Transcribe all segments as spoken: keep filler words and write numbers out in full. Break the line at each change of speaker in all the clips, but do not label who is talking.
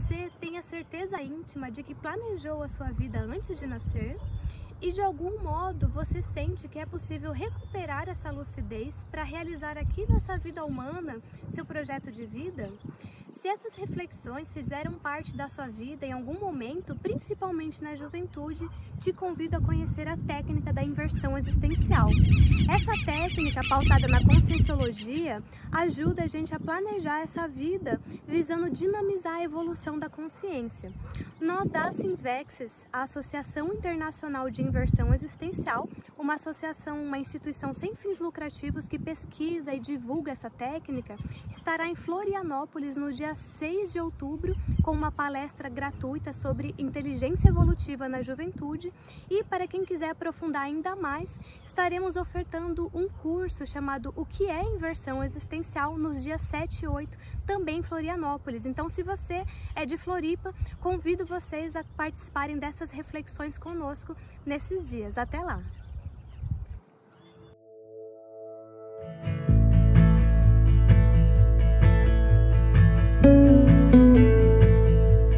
você tem a certeza íntima de que planejou a sua vida antes de nascer e de algum modo você sente que é possível recuperar essa lucidez para realizar aqui nessa vida humana seu projeto de vida? Se essas reflexões fizeram parte da sua vida em algum momento, principalmente na juventude, te convido a conhecer a técnica da inversão existencial. Essa técnica, pautada na conscienciologia, ajuda a gente a planejar essa vida, visando dinamizar a evolução da consciência. Nós da Sinvexes, a Associação Internacional de Inversão Existencial, uma associação, uma instituição sem fins lucrativos que pesquisa e divulga essa técnica, estará em Florianópolis no dia seis de outubro com uma palestra gratuita sobre inteligência evolutiva na juventude, e para quem quiser aprofundar ainda mais, estaremos ofertando um curso chamado O que é Inversão Existencial nos dias sete e oito, também em Florianópolis. Então, se você é de Floripa, convido vocês a participarem dessas reflexões conosco nesses dias. Até lá!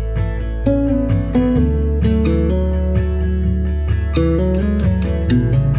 Thank you.